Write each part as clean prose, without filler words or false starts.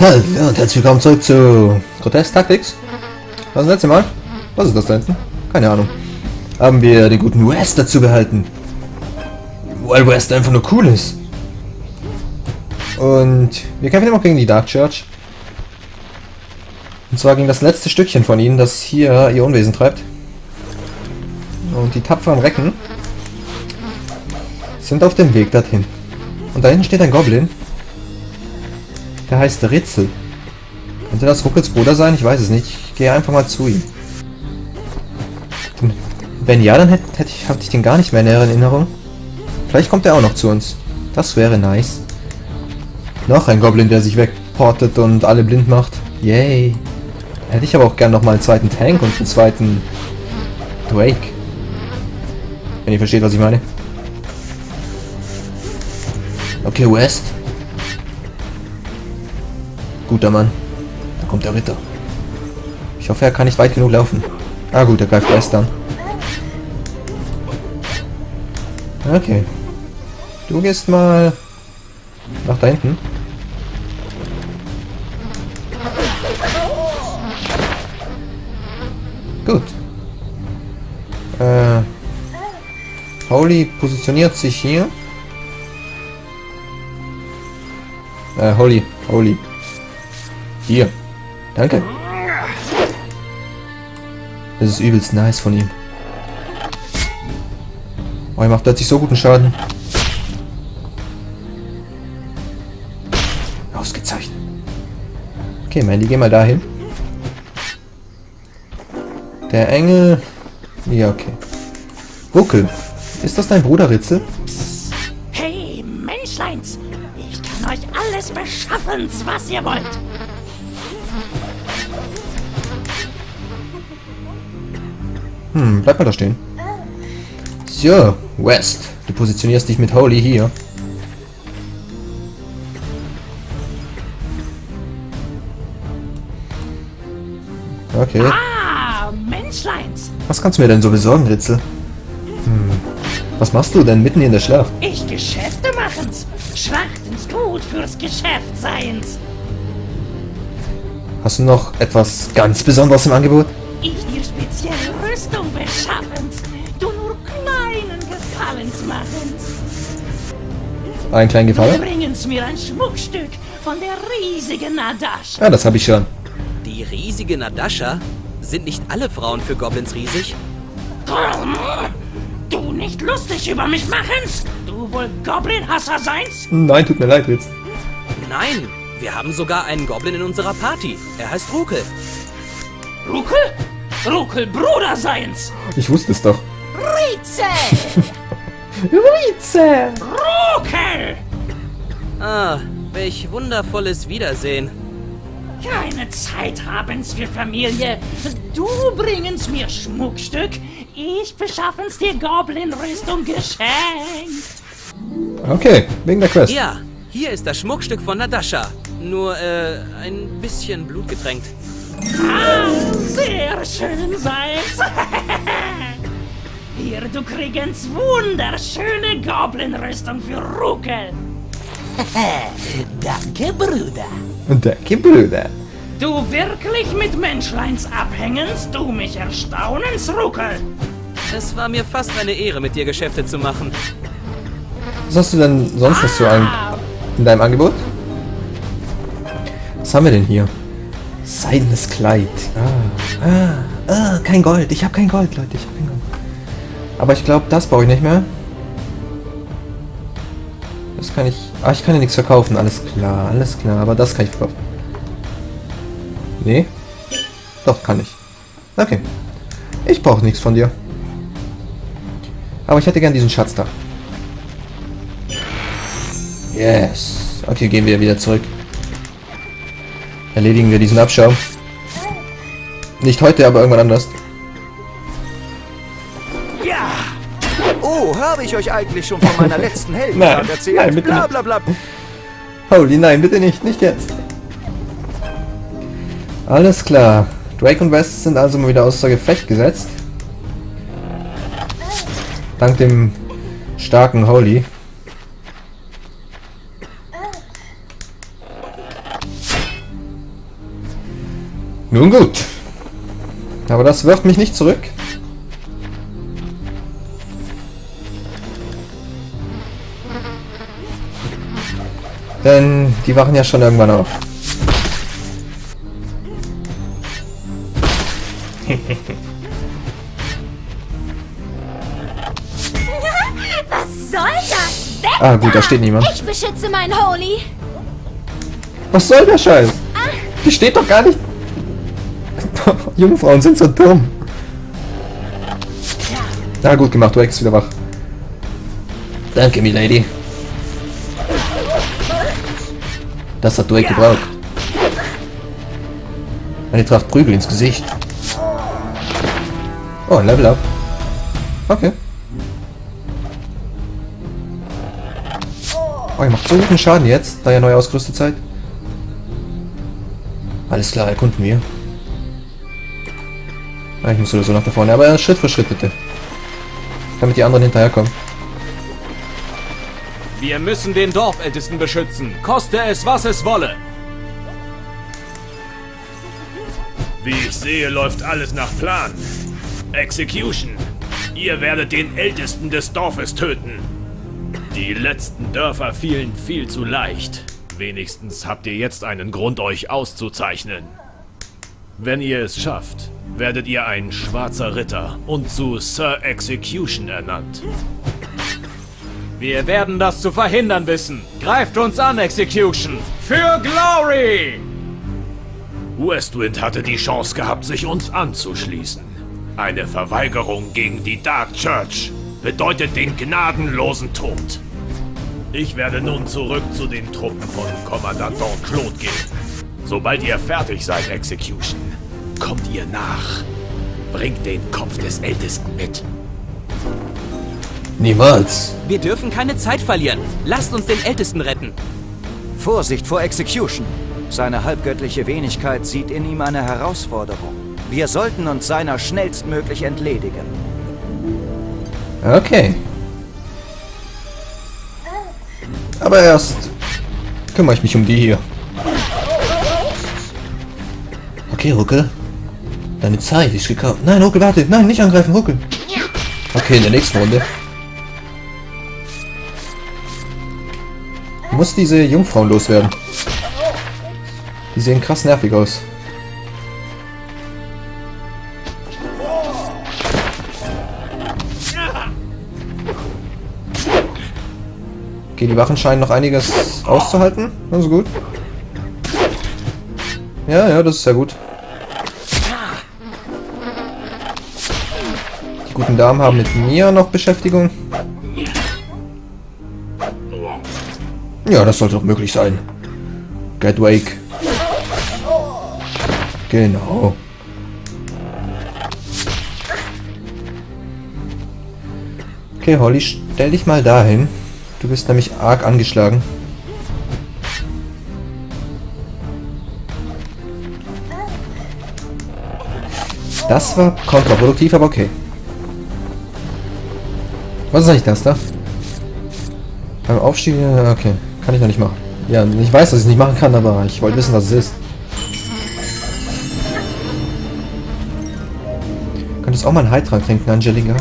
Hallo und herzlich willkommen zurück zu Grotesque Tactics. Was ist das letzte Mal? Was ist das da hinten? Keine Ahnung. Haben wir den guten West dazu behalten. Weil West einfach nur cool ist. Und wir kämpfen immer gegen die Dark Church. Und zwar gegen das letzte Stückchen von ihnen, das hier ihr Unwesen treibt. Und die tapferen Recken sind auf dem Weg dorthin. Und da hinten steht ein Goblin. Der heißt Ritzel. Könnte das Ruckels Bruder sein? Ich weiß es nicht. Ich gehe einfach mal zu ihm. Wenn ja, dann hatte ich den gar nicht mehr in der Erinnerung. Vielleicht kommt er auch noch zu uns. Das wäre nice. Noch ein Goblin, der sich wegportet und alle blind macht. Yay. Hätte ich aber auch gern noch mal einen zweiten Tank und einen zweiten Drake. Wenn ihr versteht, was ich meine. Okay, West. Guter Mann. Da kommt der Ritter. Ich hoffe, er kann nicht weit genug laufen. Ah gut, er greift West an. Okay. Du gehst mal nach da hinten. Gut. Holy positioniert sich hier. Holy. Hier. Danke. Das ist übelst nice von ihm. Oh, er macht plötzlich so guten Schaden. Ausgezeichnet. Okay, Mandy, geh mal dahin. Der Engel... Ja, okay. Ruckel. Ist das dein Bruder, Ritzel? Hey, Menschleins! Ich kann euch alles beschaffen, was ihr wollt. Bleib mal da stehen. So, West. Du positionierst dich mit Holy hier. Okay. Ah, Menschleins! Was kannst du mir denn so besorgen, Ritzel? Was machst du denn mitten in der Schlacht? Ich Geschäfte machen's. Schlachtens gut fürs Geschäftseins. Hast du noch etwas ganz Besonderes im Angebot? Ich dir spezielle Rüstung beschaffen's. Du nur kleinen Gefallens machen's. Einen kleinen Gefallen? Bringen's mir ein Schmuckstück von der riesigen Nadash. Ja, das habe ich schon. Die riesige Nadasha? Sind nicht alle Frauen für Goblins riesig? Du nicht lustig über mich machen's? Du wohl Goblin-Hasser sein's? Nein, tut mir leid, Ritz. Nein, wir haben sogar einen Goblin in unserer Party. Er heißt Rukel. Rukel? Rukel Bruder sein's! Ich wusste es doch. Ritzel! Ritzel! Rukel! Ah, welch wundervolles Wiedersehen. Keine Zeit haben's für Familie. Du bringen's mir Schmuckstück, ich beschaffen's dir Goblin-Rüstung geschenkt. Okay, wegen der Quest. Ja, hier ist das Schmuckstück von Nadasha. Nur, ein bisschen blutgetränkt. Ah, sehr schön sei's. Hier, du kriegen's wunderschöne Goblin-Rüstung für Rukel. Danke, Bruder. Danke, Brüder. Du wirklich mit Menschleins abhängens, du mich erstaunens, Rukel. Es war mir fast eine Ehre, mit dir Geschäfte zu machen. Was hast du denn sonst noch so in deinem Angebot? Was haben wir denn hier? Seidenes Kleid. Kein Gold. Ich habe kein Gold, Leute. Ich habe kein Gold. Aber ich glaube, das brauche ich nicht mehr. Das kann ich... Ah, ich kann ja nichts verkaufen. Alles klar, alles klar. Aber das kann ich verkaufen. Nee? Doch, kann ich. Okay. Ich brauche nichts von dir. Aber ich hätte gern diesen Schatz da. Yes. Okay, gehen wir wieder zurück. Erledigen wir diesen Abschaum. Nicht heute, aber irgendwann anders. Ja, Oh, habe ich euch eigentlich schon von meiner letzten Heldentat erzählt? Nein, bitte nicht. Bla. Holy, nein, bitte nicht. Nicht jetzt. Alles klar. Drake und West sind also mal wieder außer Gefecht gesetzt. Dank dem starken Holy. Nun gut. Aber das wirft mich nicht zurück. Denn die wachen ja schon irgendwann auf. Was soll das? Weg Ah gut, da steht niemand. Ich beschütze mein Holy. Was soll der Scheiß? Die steht doch gar nicht. Jungfrauen sind so dumm. Na gut gemacht, du ist wieder wach. Danke, Milady. Das hat Drake gebraucht. Eine Tracht Prügel ins Gesicht. Oh, ein Level Up. Okay. Oh, ihr macht so guten Schaden jetzt, da ihr neu ausgerüstet seid. Alles klar, erkunden wir. Ah, ich muss sowieso nach da vorne, aber Schritt für Schritt bitte. Damit die anderen hinterherkommen. Wir müssen den Dorfältesten beschützen, koste es, was es wolle. Wie ich sehe, läuft alles nach Plan. Execution. Ihr werdet den Ältesten des Dorfes töten. Die letzten Dörfer fielen viel zu leicht. Wenigstens habt ihr jetzt einen Grund, euch auszuzeichnen. Wenn ihr es schafft, werdet ihr ein schwarzer Ritter und zu Sir Execution ernannt. Wir werden das zu verhindern wissen. Greift uns an, Execution! Für Glory! Westwind hatte die Chance gehabt, sich uns anzuschließen. Eine Verweigerung gegen die Dark Church bedeutet den gnadenlosen Tod. Ich werde nun zurück zu den Truppen von Kommandant Don Claude gehen. Sobald ihr fertig seid, Execution, kommt ihr nach. Bringt den Kopf des Ältesten mit. Niemals. Wir dürfen keine Zeit verlieren. Lasst uns den Ältesten retten. Vorsicht vor Execution. Seine halbgöttliche Wenigkeit sieht in ihm eine Herausforderung. Wir sollten uns seiner schnellstmöglich entledigen. Okay. Aber erst kümmere ich mich um die hier. Okay, Ruckel. Deine Zeit ist gekauft. Nein, Ruckel, warte. Nein, nicht angreifen, Ruckel. Okay, in der nächsten Runde. Ich muss diese Jungfrauen loswerden. Die sehen krass nervig aus. Okay, die Wachen scheinen noch einiges auszuhalten. Das ist gut. Ja, das ist sehr gut. Die guten Damen haben mit mir noch Beschäftigung. Ja, das sollte doch möglich sein. Get Wake. Genau. Okay, Holly, stell dich mal dahin. Du bist nämlich arg angeschlagen. Das war kontraproduktiv, aber okay. Was ist eigentlich das da? Beim Aufstieg... Okay, kann ich noch nicht machen. Ja, ich weiß, dass ich es nicht machen kann, aber ich wollte wissen, was es ist. Könntest auch mal einen Heiltrank trinken, Angelika?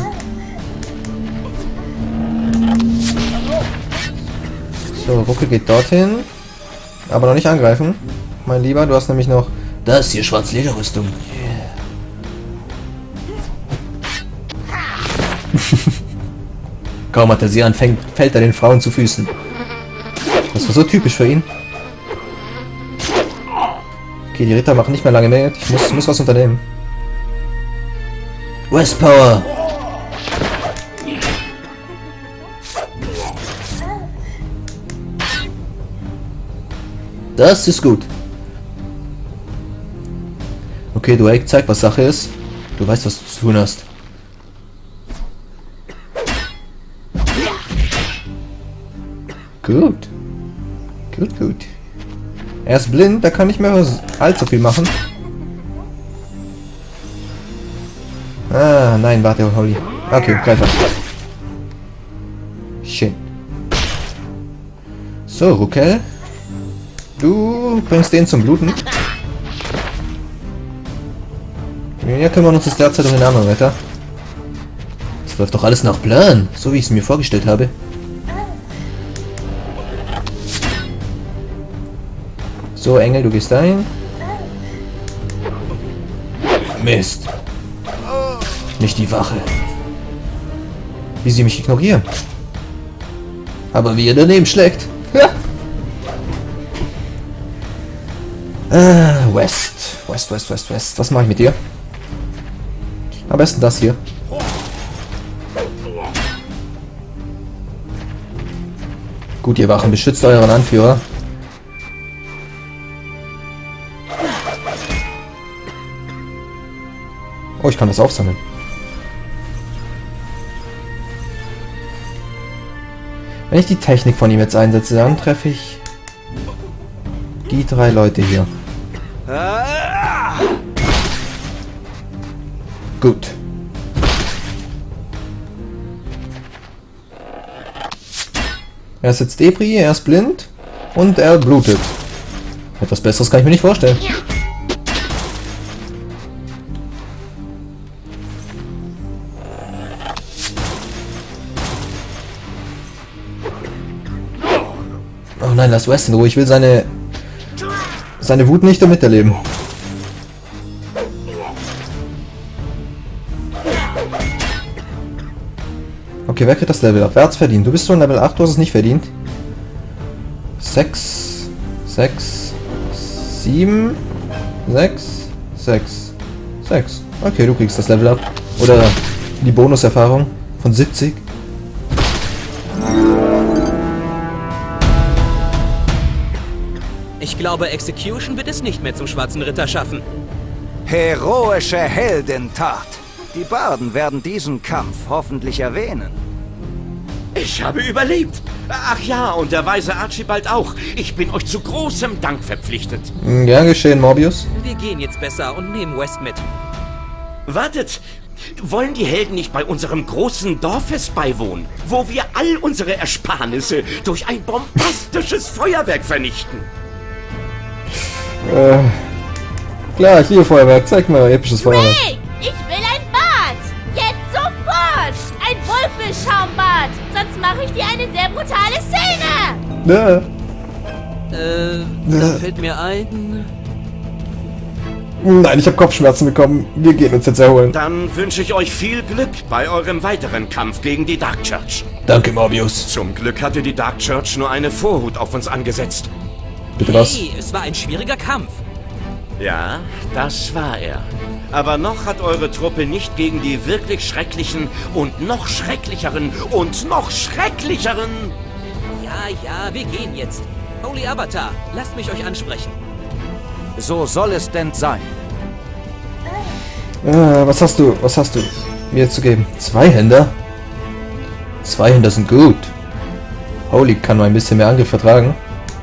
So, Ruckel geht dorthin. Aber noch nicht angreifen. Mein Lieber, du hast nämlich noch... Das hier, Schwarzlederrüstung. Kaum hat er sie anfängt, fällt er den Frauen zu Füßen. Das war so typisch für ihn. Okay, die Ritter machen nicht mehr lange mit. Ich muss was unternehmen. West Power! Das ist gut. Okay, Drake, zeig, was Sache ist. Du weißt, was du zu tun hast. Gut. Gut. Er ist blind, da kann nicht mehr allzu viel machen. Ah, nein, warte, Holly. Okay, greif an. Schön. So, Ruckel. Du bringst den zum Bluten. Wir kümmern uns jetzt derzeit um den anderen weiter. Das läuft doch alles nach Plan, so wie ich es mir vorgestellt habe. So, Engel, du gehst dahin. Mist. Nicht die Wache. Wie sie mich ignorieren. Aber wie er daneben schlägt. Ja. West. Was mache ich mit dir? Am besten das hier. Gut, ihr Wachen, beschützt euren Anführer. Oh, ich kann das aufsammeln. Wenn ich die Technik von ihm jetzt einsetze, dann treffe ich die 3 Leute hier. Gut. Er ist jetzt Debris, er ist blind und er blutet. Etwas Besseres kann ich mir nicht vorstellen. Oh nein, lass West in Ruhe. Ich will seine Wut nicht miterleben. Okay, wer kriegt das Level ab? Wer hat's verdient? Du bist schon Level 8, du hast es nicht verdient. 6, 6, 7, 6, 6, 6. Okay, du kriegst das Level ab. Oder die Bonuserfahrung von 70. Ich glaube, Execution wird es nicht mehr zum Schwarzen Ritter schaffen. Heroische Heldentat. Die Barden werden diesen Kampf hoffentlich erwähnen. Ich habe überlebt. Ach ja, und der weise Archibald auch. Ich bin euch zu großem Dank verpflichtet. Gern geschehen, Morbius. Wir gehen jetzt besser und nehmen West mit. Wartet! Wollen die Helden nicht bei unserem großen Dorffest beiwohnen, wo wir all unsere Ersparnisse durch ein bombastisches Feuerwerk vernichten? Klar, ich liebe Feuerwerk. Zeig mal episches Feuerwerk. Rick, ich will ein Bad! Jetzt sofort! Ein Wohlfühlschaumbad! Sonst mache ich dir eine sehr brutale Szene! Da fällt mir ein... Nein, ich habe Kopfschmerzen bekommen. Wir gehen uns jetzt erholen. Dann wünsche ich euch viel Glück bei eurem weiteren Kampf gegen die Dark Church. Danke, Morbius. Zum Glück hatte die Dark Church nur eine Vorhut auf uns angesetzt. Bitte was? Hey, es war ein schwieriger Kampf. Ja, das war er. Aber noch hat eure Truppe nicht gegen die wirklich schrecklichen und noch schrecklicheren und noch schrecklicheren... Ja, wir gehen jetzt. Holy Avatar, lasst mich euch ansprechen. So soll es denn sein. Was hast du mir zu geben? 2 Händer? 2 Händer sind gut. Holy kann mal ein bisschen mehr Angriff vertragen.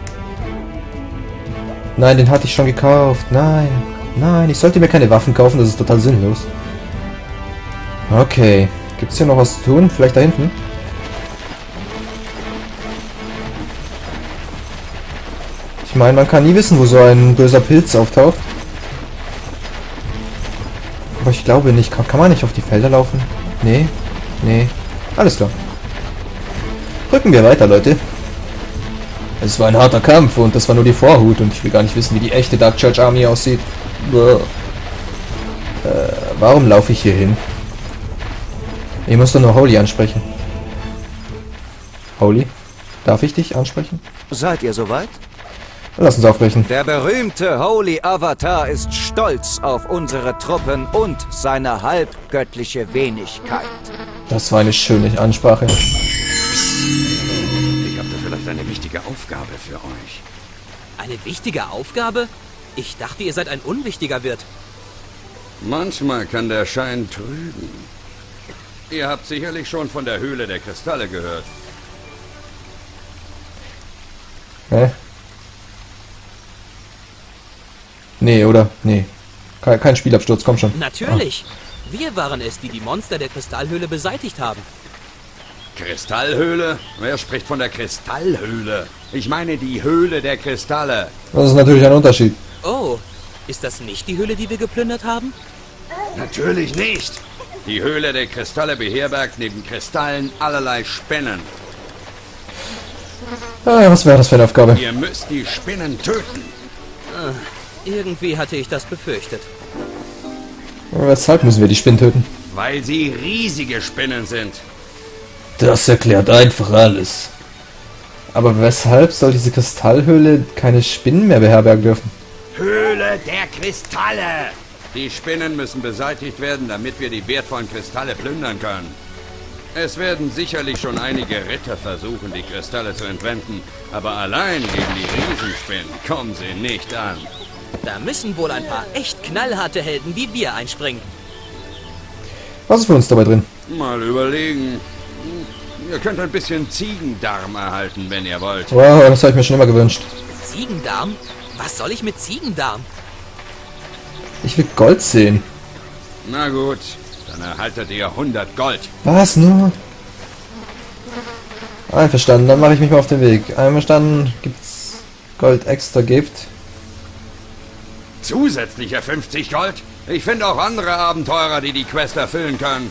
Nein, den hatte ich schon gekauft. Nein, ich sollte mir keine Waffen kaufen, das ist total sinnlos. Okay, gibt's hier noch was zu tun? Vielleicht da hinten? Ich meine, man kann nie wissen, wo so ein böser Pilz auftaucht. Aber ich glaube nicht. Kann man nicht auf die Felder laufen? Nee. Alles klar. Drücken wir weiter, Leute. Es war ein harter Kampf und das war nur die Vorhut und ich will gar nicht wissen, wie die echte Dark Church Army aussieht. Warum laufe ich hier hin? Ich muss doch nur Holy ansprechen. Holy? Darf ich dich ansprechen? Seid ihr soweit? Lass uns aufbrechen. Der berühmte Holy Avatar ist stolz auf unsere Truppen und seine halbgöttliche Wenigkeit. Das war eine schöne Ansprache. Ich habe da vielleicht eine wichtige Aufgabe für euch. Eine wichtige Aufgabe? Ich dachte, ihr seid ein unwichtiger Wirt. Manchmal kann der Schein trügen. Ihr habt sicherlich schon von der Höhle der Kristalle gehört. Hä? Nee, oder? Nee. Kein Spielabsturz, komm schon. Natürlich. Wir waren es, die Monster der Kristallhöhle beseitigt haben. Kristallhöhle? Wer spricht von der Kristallhöhle? Ich meine die Höhle der Kristalle. Das ist natürlich ein Unterschied. Oh, ist das nicht die Höhle, die wir geplündert haben? Natürlich nicht. Die Höhle der Kristalle beherbergt neben Kristallen allerlei Spinnen. Ah, was wäre das für eine Aufgabe? Ihr müsst die Spinnen töten. Irgendwie hatte ich das befürchtet. Weshalb müssen wir die Spinnen töten? Weil sie riesige Spinnen sind. Das erklärt einfach alles. Aber weshalb soll diese Kristallhöhle keine Spinnen mehr beherbergen dürfen? Höhle der Kristalle! Die Spinnen müssen beseitigt werden, damit wir die wertvollen Kristalle plündern können. Es werden sicherlich schon einige Ritter versuchen, die Kristalle zu entwenden, aber allein gegen die Riesenspinnen kommen sie nicht an. Da müssen wohl ein paar echt knallharte Helden wie wir einspringen. Was ist für uns dabei drin? Mal überlegen. Ihr könnt ein bisschen Ziegendarm erhalten, wenn ihr wollt. Wow, das habe ich mir schon immer gewünscht. Ziegendarm? Was soll ich mit Ziegendarm? Ich will Gold sehen. Na gut, dann erhaltet ihr 100 Gold. Was nur? Einverstanden, dann mache ich mich mal auf den Weg. Einverstanden, gibt's Gold extra gibt. Zusätzliche 50 Gold? Ich finde auch andere Abenteurer, die die Quest erfüllen können.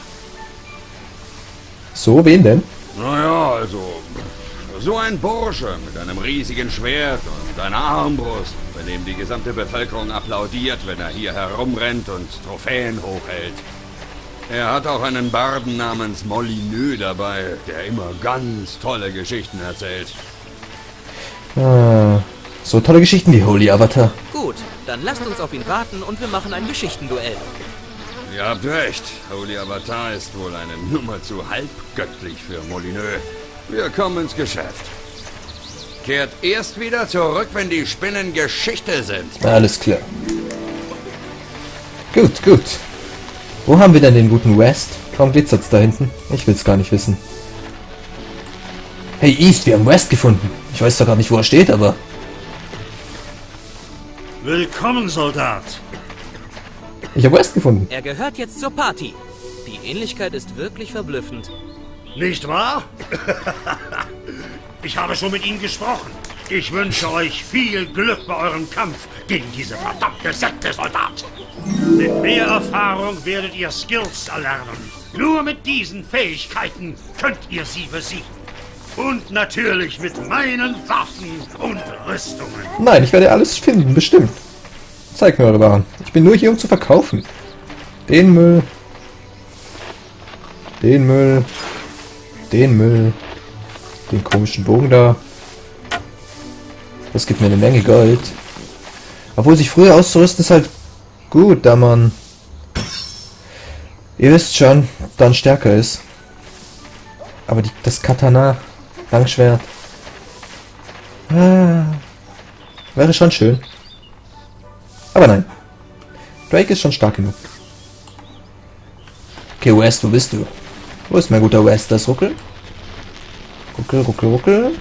So, wen denn? Naja, also... So ein Bursche mit einem riesigen Schwert und einer Armbrust, bei dem die gesamte Bevölkerung applaudiert, wenn er hier herumrennt und Trophäen hochhält. Er hat auch einen Barden namens Molyneux dabei, der immer ganz tolle Geschichten erzählt. Ah, so tolle Geschichten wie Holy Avatar. Gut, dann lasst uns auf ihn warten und wir machen ein Geschichtenduell. Ihr habt recht, Holy Avatar ist wohl eine Nummer zu halbgöttlich für Molyneux. Wir kommen ins Geschäft. Kehrt erst wieder zurück, wenn die Spinnen Geschichte sind. Alles klar. Gut, gut. Wo haben wir denn den guten West? Warum glitzert's da hinten? Ich will's gar nicht wissen. Hey East, wir haben West gefunden. Ich weiß doch gar nicht, wo er steht, aber... Willkommen, Soldat. Ich habe West gefunden. Er gehört jetzt zur Party. Die Ähnlichkeit ist wirklich verblüffend. Nicht wahr? Ich habe schon mit Ihnen gesprochen. Ich wünsche euch viel Glück bei eurem Kampf gegen diese verdammte Sekte, Soldat. Mit mehr Erfahrung werdet ihr Skills erlernen. Nur mit diesen Fähigkeiten könnt ihr sie besiegen. Und natürlich mit meinen Waffen und Rüstungen. Nein, ich werde alles finden, bestimmt. Zeig mir eure Waren. Ich bin nur hier, um zu verkaufen. Den Müll. Den Müll. Den Müll. Den komischen Bogen da. Das gibt mir eine Menge Gold. Obwohl sich früher auszurüsten ist halt gut, da man... Ihr wisst schon, dann stärker ist. Aber das Katana, Langschwert... wäre schon schön. Aber nein. Drake ist schon stark genug. Okay, West, wo bist du? Wo ist mein guter West? Das Ruckel? Ruckel, ruckel, ruckel.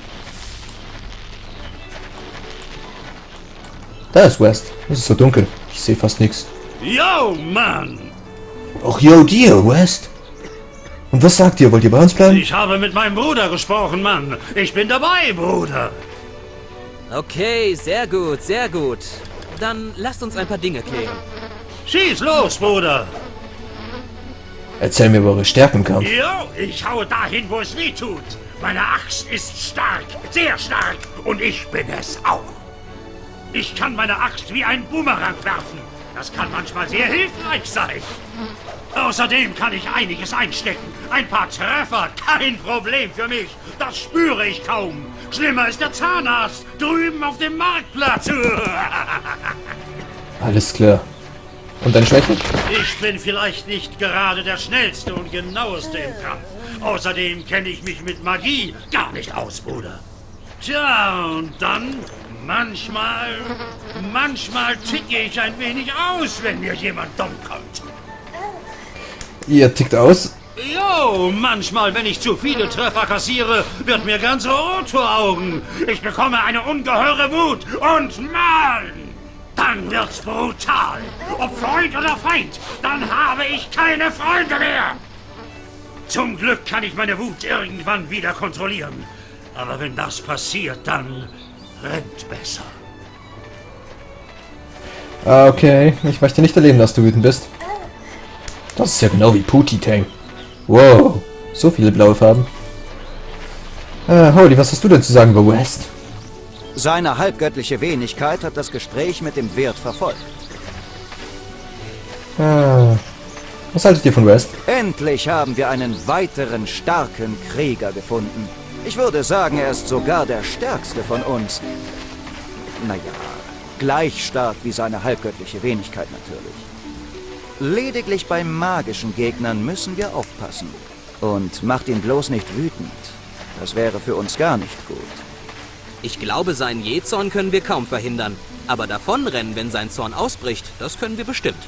Da ist West. Es ist so dunkel. Ich sehe fast nichts. Yo, Mann! Ach, yo, dir, West. Und was sagt ihr? Wollt ihr bei uns bleiben? Ich habe mit meinem Bruder gesprochen, Mann. Ich bin dabei, Bruder. Okay, sehr gut, sehr gut. Dann lasst uns ein paar Dinge klären. Schieß los, Bruder. Erzähl mir über eure Stärken im Kampf. Jo, ich haue dahin, wo es weh tut. Meine Axt ist stark, sehr stark. Und ich bin es auch. Ich kann meine Axt wie ein Boomerang werfen. Das kann manchmal sehr hilfreich sein. Außerdem kann ich einiges einstecken. Ein paar Treffer, kein Problem für mich. Das spüre ich kaum. Schlimmer ist der Zahnarzt drüben auf dem Marktplatz. Alles klar. Und deine Schwäche? Ich bin vielleicht nicht gerade der Schnellste und Genaueste im Kampf. Außerdem kenne ich mich mit Magie gar nicht aus, Bruder. Tja, und dann... Manchmal ticke ich ein wenig aus, wenn mir jemand dumm kommt. Ihr tickt aus? Jo, manchmal, wenn ich zu viele Treffer kassiere, wird mir ganz rot vor Augen. Ich bekomme eine ungeheure Wut und Mann, dann wird's brutal. Ob Freund oder Feind, dann habe ich keine Freunde mehr. Zum Glück kann ich meine Wut irgendwann wieder kontrollieren. Aber wenn das passiert, dann... rennt besser. Okay, ich möchte nicht erleben, dass du wütend bist. Das ist ja genau wie Pootie-Tang. Wow, so viele blaue Farben. Holy, was hast du denn zu sagen über West? Seine halbgöttliche Wenigkeit hat das Gespräch mit dem Wirt verfolgt. Was haltet ihr von West? Endlich haben wir einen weiteren starken Krieger gefunden. Ich würde sagen, er ist sogar der stärkste von uns. Naja, gleich stark wie seine halbgöttliche Wenigkeit natürlich. Lediglich bei magischen Gegnern müssen wir aufpassen. Und macht ihn bloß nicht wütend. Das wäre für uns gar nicht gut. Ich glaube, seinen Jähzorn können wir kaum verhindern. Aber davonrennen, wenn sein Zorn ausbricht, das können wir bestimmt.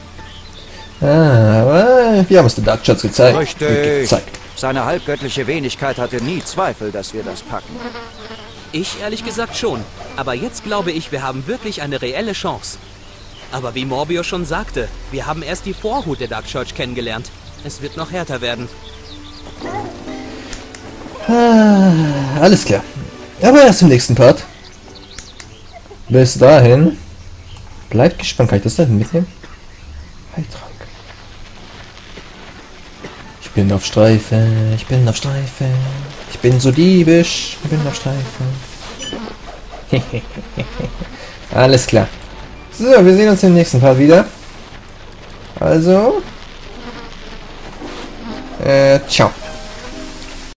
Aber wir haben es den Dark Shots gezeigt. Richtig. Seine halbgöttliche Wenigkeit hatte nie Zweifel, dass wir das packen. Ich ehrlich gesagt schon. Aber jetzt glaube ich, wir haben wirklich eine reelle Chance. Aber wie Morbius schon sagte, wir haben erst die Vorhut der Dark Church kennengelernt. Es wird noch härter werden. Alles klar. Aber erst im nächsten Part. Bis dahin. Bleibt gespannt. Kann ich das da mitnehmen? Heiltrank. Ich bin auf Streife. Ich bin auf Streife. Ich bin so diebisch. Ich bin auf Streife. Alles klar. So, wir sehen uns im nächsten Part wieder. Also. Ciao.